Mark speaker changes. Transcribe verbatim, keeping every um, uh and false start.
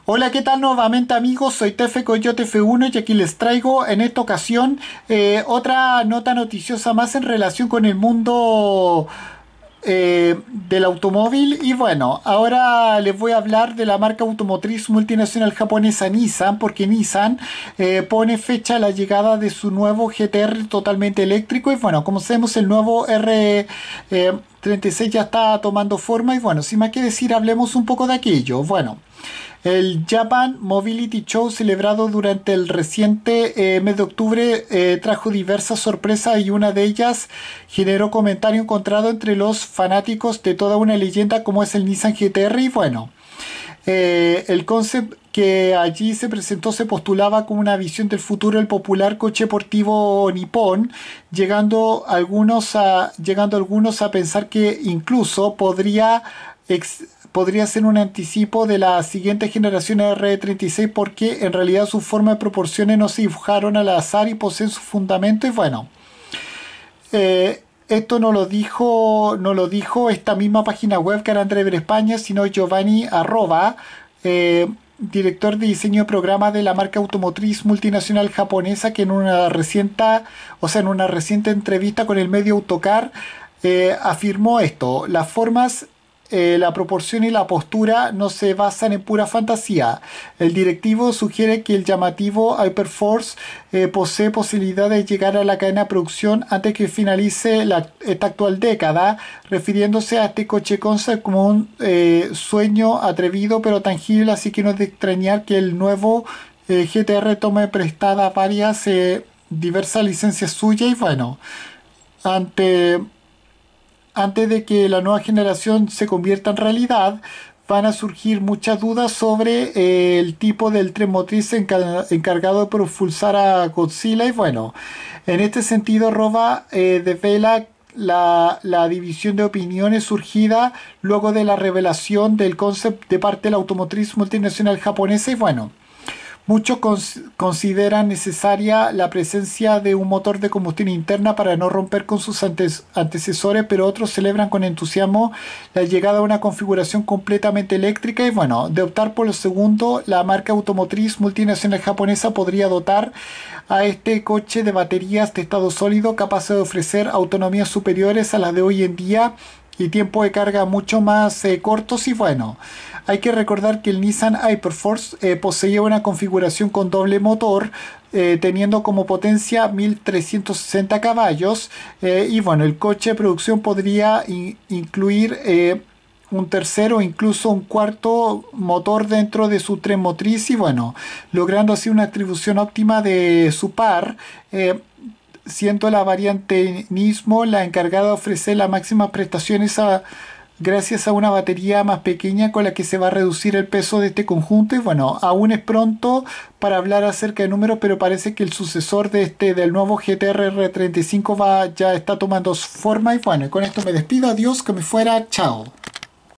Speaker 1: Hola, ¿qué tal nuevamente amigos? Soy Tefe Coyote F uno y aquí les traigo en esta ocasión eh, otra nota noticiosa más en relación con el mundo eh, del automóvil. Y bueno, ahora les voy a hablar de la marca automotriz multinacional japonesa Nissan, porque Nissan eh, pone fecha a la llegada de su nuevo G T R totalmente eléctrico. Y bueno, como sabemos, el nuevo R eh, treinta y seis ya está tomando forma. Y bueno, sin más que decir, hablemos un poco de aquello. Bueno. El Japan Mobility Show, celebrado durante el reciente eh, mes de octubre, eh, trajo diversas sorpresas y una de ellas generó comentario encontrado entre los fanáticos de toda una leyenda como es el Nissan G T R. Y bueno, eh, el concept que allí se presentó se postulaba como una visión del futuro del popular coche deportivo nipón, llegando algunos a, llegando algunos a pensar que incluso podría ex- podría ser un anticipo de la siguiente generación R treinta y seis, porque en realidad su forma de proporciones no se dibujaron al azar y poseen su fundamento. Y bueno, eh, esto no lo dijo, no lo dijo esta misma página web que era André España, sino Giovanni Arroba, eh, director de diseño de programa de la marca automotriz multinacional japonesa, que en una reciente, o sea, en una reciente entrevista con el medio Autocar, eh, afirmó esto: las formas, eh, la proporción y la postura no se basan en pura fantasía. El directivo sugiere que el llamativo Hyperforce eh, posee posibilidad de llegar a la cadena de producción antes que finalice la, esta actual década, refiriéndose a este coche concept como un eh, sueño atrevido pero tangible, así que no es de extrañar que el nuevo eh, G T R tome prestadas varias eh, diversas licencias suyas. Y bueno, ante antes de que la nueva generación se convierta en realidad, van a surgir muchas dudas sobre eh, el tipo del tren motriz enca- encargado de propulsar a Godzilla. Y bueno, en este sentido, Roba eh, devela la, la división de opiniones surgida luego de la revelación del concept de parte de la automotriz multinacional japonesa. Y bueno, muchos cons- consideran necesaria la presencia de un motor de combustión interna para no romper con sus antes- antecesores, pero otros celebran con entusiasmo la llegada a una configuración completamente eléctrica. Y bueno, de optar por lo segundo, la marca automotriz multinacional japonesa podría dotar a este coche de baterías de estado sólido capaces de ofrecer autonomías superiores a las de hoy en día y tiempo de carga mucho más eh, cortos. Y bueno, hay que recordar que el Nissan Hyperforce eh, poseía una configuración con doble motor, eh, teniendo como potencia mil trescientos sesenta caballos. Eh, y bueno, el coche de producción podría in- incluir eh, un tercero o incluso un cuarto motor dentro de su tren motriz. Y bueno, logrando así una distribución óptima de su par. Eh, siendo la variante Nismo la encargada de ofrecer las máximas prestaciones a, gracias a una batería más pequeña con la que se va a reducir el peso de este conjunto. Y bueno, aún es pronto para hablar acerca de números, pero parece que el sucesor de este del nuevo G T R R treinta y cinco va, ya está tomando forma. Y bueno, y con esto me despido, adiós, que me fuera, chao.